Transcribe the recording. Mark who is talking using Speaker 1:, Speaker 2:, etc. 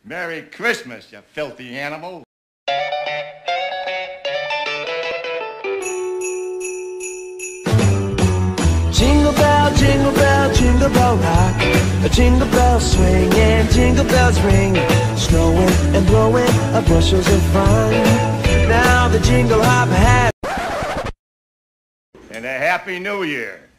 Speaker 1: Merry Christmas, you filthy animal.
Speaker 2: Jingle bell, jingle bell rock. A jingle bell swing and jingle bells ring. Snowing and blowing bushels of fun. Now the jingle hop has.
Speaker 1: And a Happy New Year.